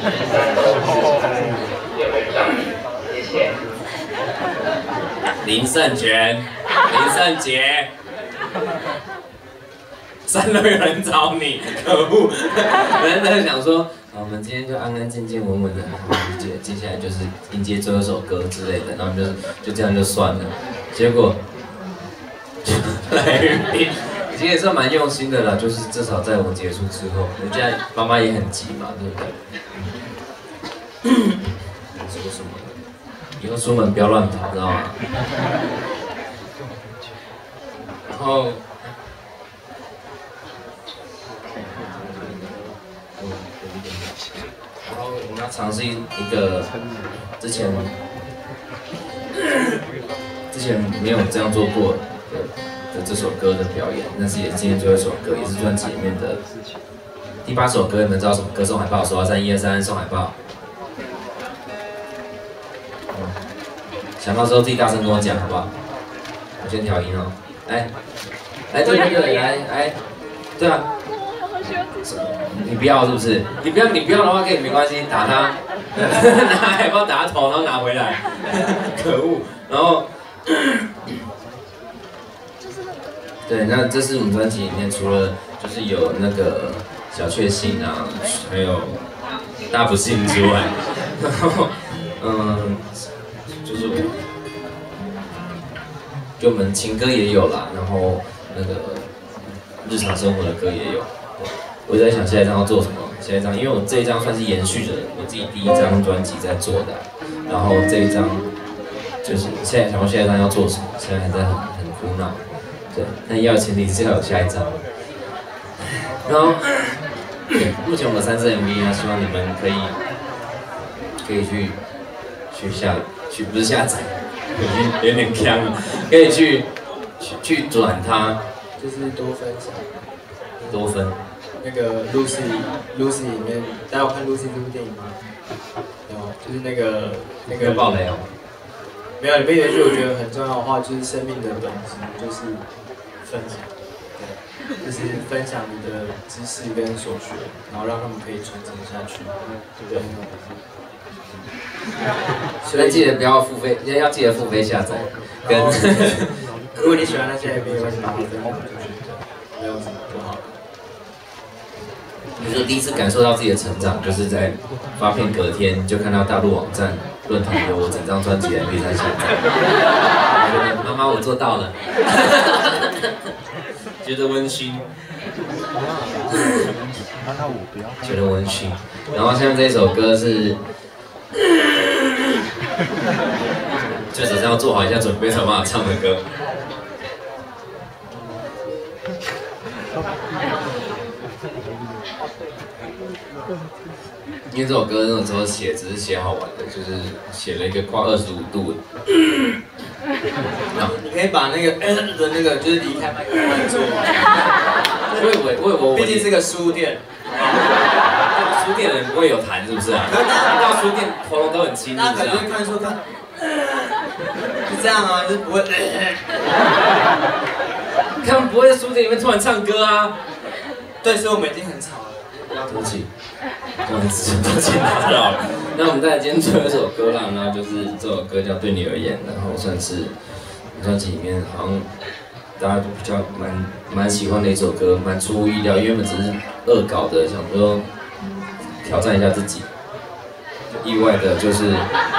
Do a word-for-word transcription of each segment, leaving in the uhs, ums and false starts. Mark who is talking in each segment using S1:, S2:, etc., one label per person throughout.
S1: 谢谢。
S2: 林胜权，林胜杰。三楼有人找你，可恶！人在想说，好，我们今天就安安静静、稳稳的，接接下来就是迎接最后一首歌之类的，然后就就这样就算了。结果来宾其实也算蛮用心的啦，就是至少在我们结束之后，人家妈妈也很急嘛，对不对？说什么？以后出门不要乱跑，知道吗？然后。然后我们要尝试一个之前之前没有这样做过的的这首歌的表演，但是也是今天最后一首歌，也是专辑里面的第八首歌。你们知道什么歌？送海报，数到三，一二三，送海报。嗯，想到之后自己大声跟我讲，好不好？我先调音哦。来，来，对对对，来来，对啊。你不要是不是？你不要，你不要的话跟你没关系，打他，拿海报打他头，然后拿回来，可恶！然后，对，那这是我们专辑里面除了就是有那个小确幸啊，还有大不幸之外，然后，嗯，就是就我们情歌也有啦，然后那个日常生活的歌也有。我在想下一张要做什么，下一张，因为我这一张算是延续着我自己第一张专辑在做的，然后这一张就是现在想说下一张要做什么，现在还在很很苦恼，对，但要前提是要有下一张。然后目前我们三支 M V 呢，希望你们可以可以去去下去不是下载，有点呛，可以去去去转它，
S3: 就是多分享，
S2: 多分。
S3: 那个 Lucy Lucy 里面，大家有看 Lucy 这部电影吗？有，就是那个那个。
S2: 爆雷哦。
S3: 没有，里面有一句我觉得很重要的话，就是生命的本质就是分享，对，就是分享你的知识跟所学，然后让他们可以传承下去，对。
S2: 所以记得不要付费，要记得付费下载。跟
S3: 如果你喜欢那些 M V， 我就把它分享出去，没有什么不好。
S2: 你说第一次感受到自己的成长，就是在发片隔天就看到大陆网站论坛有我整张专辑的 M V 在下载，我觉得妈妈我做到了，觉得温馨，觉得温馨。然后像这首歌是，就只是要做好一下准备才有办法唱的歌。因为这首歌那种时候写只是写好玩的，就是写了一个跨二十五度的。
S3: 你可以把那个的那个就是离开麦克风做。
S2: 我以为我以为我
S3: 毕竟是个书店，
S2: 书店的人不会有痰是不是啊？一到书店喉咙都很清，
S3: 大家可能会看说他，是这样啊，就是不会。
S2: 他们不会在书店里面突然唱歌啊。
S3: 对，所以我们已经很吵了。
S2: 对不起，不好意思，抱歉打扰了。那我们再来今天最后一首歌啦，那就是这首歌叫《对你而言》，然后算是专辑里面好像大家都比较蛮蛮喜欢的一首歌，蛮出乎意料，因为我们只是恶搞的，想说挑战一下自己，意外的就是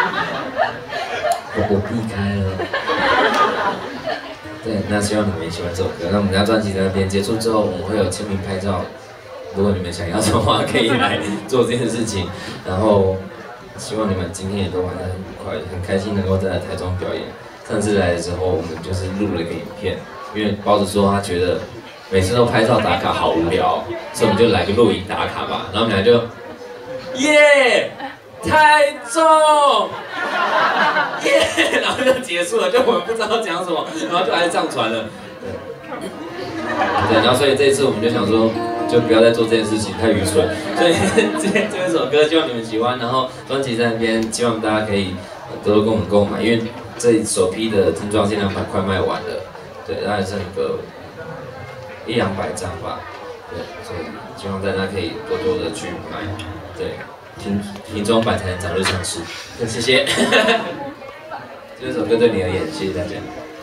S2: 我我避开了。对，那希望你们也喜欢这首歌。那我们家专辑在那边结束之后，我们会有签名拍照。如果你们想要的话，可以来做这件事情。然后，希望你们今天也都玩得很愉快，很开心能够在台中表演。上次来的时候，我们就是录了一个影片，因为包子说他觉得每次都拍照打卡好无聊，所以我们就来个录影打卡吧。然后我们俩就，耶，台中，耶，然后就结束了，就我们不知道讲什么，然后就来上传了。对，对，然后所以这一次我们就想说。就不要再做这件事情，太愚蠢。所以这这首歌希望你们喜欢，然后专辑在那边，希望大家可以多多跟我们购买，因为这首批的精装限量版快卖完了，对，大概剩个一两百张吧，对，所以希望大家可以多多的去买，对， 瓶瓶装版才能早日上市。谢谢。这首歌对你而言，谢谢大家。